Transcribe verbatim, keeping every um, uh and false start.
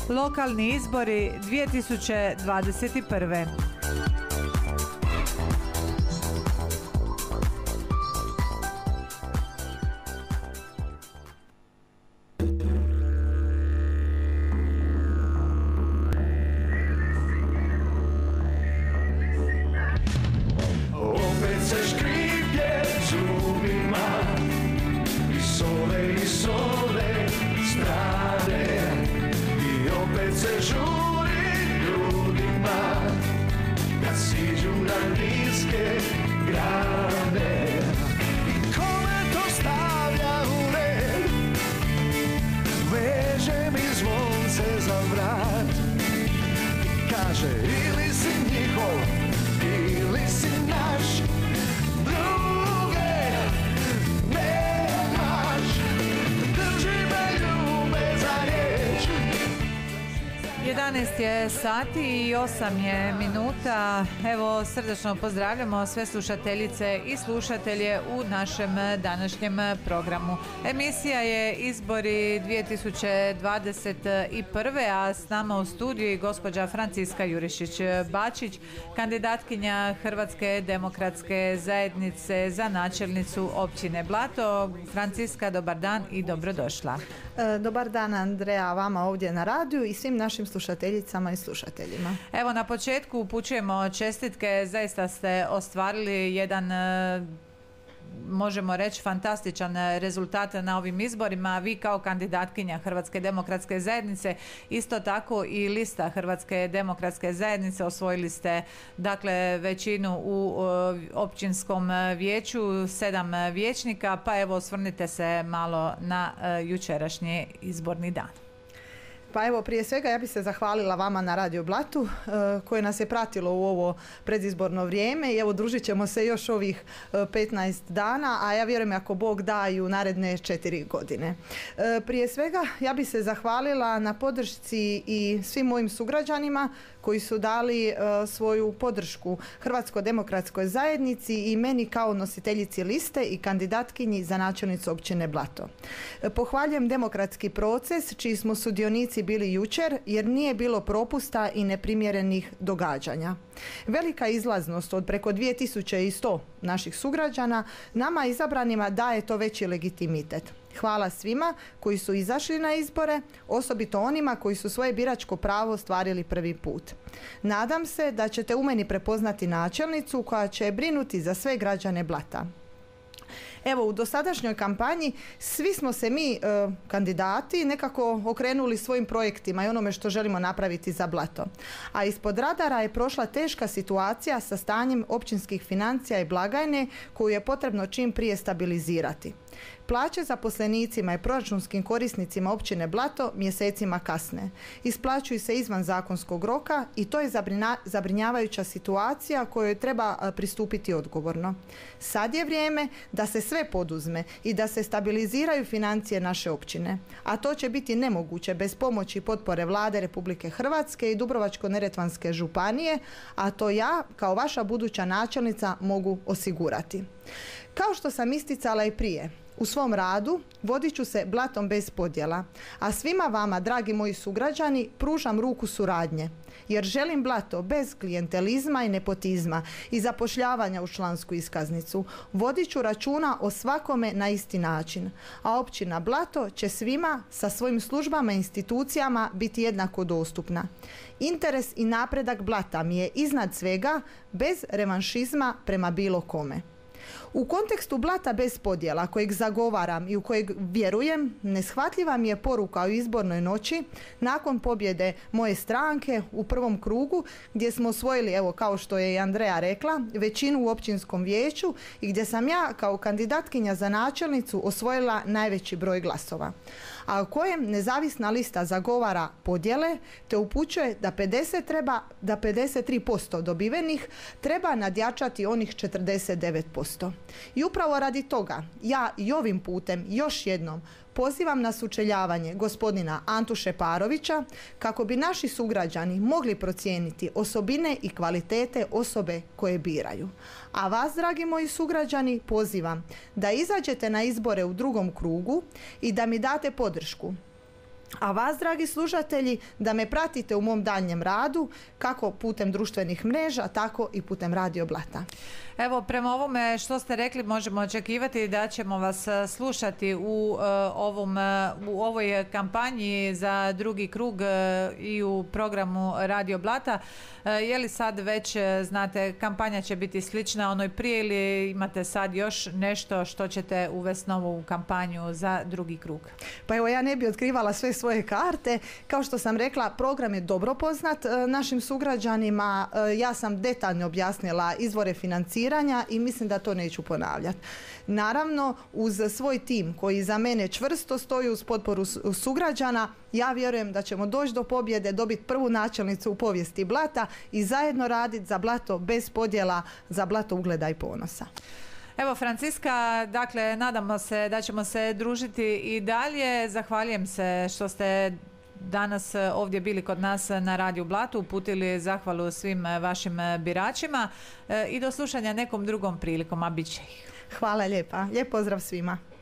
Lokalni izbori dvije tisuće dvadeset prve. Ili si njihov, ili si naš, druge nemaš, drži me ljube za riječ. jedanaest je sati i osam je minuta. Evo, srdačno pozdravljamo sve slušateljice i slušatelje u našem današnjem programu. Emisija je Izbori dvije tisuće dvadeset prve, a s nama u studiju i gospođa Franciska Jurišić-Bačić, kandidatkinja Hrvatske demokratske zajednice za načelnicu općine Blato. Franciska, dobar dan i dobrodošla. E, dobar dan, Andreja, vama ovdje na radiju i svim našim slušateljicama i slušateljima. Evo, na početku upućujemo čestitke, zaista ste ostvarili jedan, možemo reći, fantastičan rezultat na ovim izborima. Vi kao kandidatkinja Hrvatske demokratske zajednice, isto tako i lista Hrvatske demokratske zajednice, osvojili ste dakle većinu u općinskom vijeću, sedam vijećnika, pa evo osvrnite se malo na jučerašnji izborni dan. Pa evo, prije svega ja bih se zahvalila vama na Radio Blatu koje nas je pratilo u ovo predizborno vrijeme i evo družit ćemo se još ovih petnaest dana, a ja vjerujem ako Bog da i u naredne četiri godine. Prije svega ja bih se zahvalila na podršci i svim mojim sugrađanima koji su dali uh, svoju podršku Hrvatskoj demokratskoj zajednici i meni kao nositeljici liste i kandidatkinji za načelnicu općine Blato. Pohvaljujem demokratski proces čiji smo sudionici bili jučer jer nije bilo propusta i neprimjerenih događanja. Velika izlaznost od preko dvije tisuće sto naših sugrađana nama izabranima daje to veći legitimitet. Hvala svima koji su izašli na izbore, osobito onima koji su svoje biračko pravo ostvarili prvi put. Nadam se da ćete u meni prepoznati načelnicu koja će brinuti za sve građane Blata. Evo, u dosadašnjoj kampanji svi smo se mi e, kandidati nekako okrenuli svojim projektima i onome što želimo napraviti za Blato. A ispod radara je prošla teška situacija sa stanjem općinskih financija i blagajne koju je potrebno čim prije stabilizirati. Plaće zaposlenicima i proračunskim korisnicima općine Blato mjesecima kasne. Isplaćuju se izvan zakonskog roka i to je zabrinjavajuća situacija kojoj treba pristupiti odgovorno. Sad je vrijeme da se sve poduzme i da se stabiliziraju financije naše općine. A to će biti nemoguće bez pomoći i potpore Vlade Republike Hrvatske i Dubrovačko-neretvanske županije, a to ja kao vaša buduća načelnica mogu osigurati. Kao što sam isticala i prije, u svom radu vodit ću se Blatom bez podjela, a svima vama, dragi moji sugrađani, pružam ruku suradnje, jer želim Blato bez klijentelizma i nepotizma i zapošljavanja u člansku iskaznicu. Vodit ću računa o svakome na isti način, a općina Blato će svima sa svojim službama i institucijama biti jednako dostupna. Interes i napredak Blata mi je iznad svega, bez revanšizma prema bilo kome. U kontekstu Blata bez podjela kojeg zagovaram i u kojeg vjerujem, neshvatljiva mi je poruka o izbornoj noći nakon pobjede moje stranke u prvom krugu gdje smo osvojili, evo kao što je i Andreja rekla, većinu u općinskom vijeću i gdje sam ja kao kandidatkinja za načelnicu osvojila najveći broj glasova. A u kojem nezavisna lista zagovara podjele te upućuje da pedeset treba, da pedeset tri posto dobivenih treba nadjačati onih četrdeset devet posto. I upravo radi toga ja i ovim putem još jednom pozivam na sučeljavanje gospodina Antu Šeparovića kako bi naši sugrađani mogli procijeniti osobine i kvalitete osobe koje biraju. A vas, dragi moji sugrađani, pozivam da izađete na izbore u drugom krugu i da mi date podršku. A vas, dragi slušatelji, da me pratite u mom daljnjem radu, kako putem društvenih mreža, tako i putem Radio Blata. Evo, prema ovome što ste rekli, možemo očekivati da ćemo vas slušati u, uh, ovom, uh, u ovoj kampanji za drugi krug uh, i u programu Radio Blata. Uh, je li sad već, uh, znate, kampanja će biti slična onoj prije ili imate sad još nešto što ćete uvesti novu kampanju za drugi krug? Pa evo, ja ne bi otkrivala sve svoje karte. Kao što sam rekla, program je dobro poznat uh, našim sugrađanima. Uh, ja sam detaljno objasnila izvore financiranja i mislim da to neću ponavljati. Naravno, uz svoj tim koji za mene čvrsto stoji uz potporu sugrađana, ja vjerujem da ćemo doći do pobjede, dobiti prvu načelnicu u povijesti Blata i zajedno raditi za Blato bez podjela, za Blato ugleda i ponosa. Evo, Franciska, dakle, nadamo se da ćemo se družiti i dalje. Zahvaljujem se što ste danas ovdje bili kod nas na Radiju Blatu, uputili zahvalu svim vašim biračima i do slušanja nekom drugom prilikom, a bit će ih. Hvala lijepa. Lijep pozdrav svima.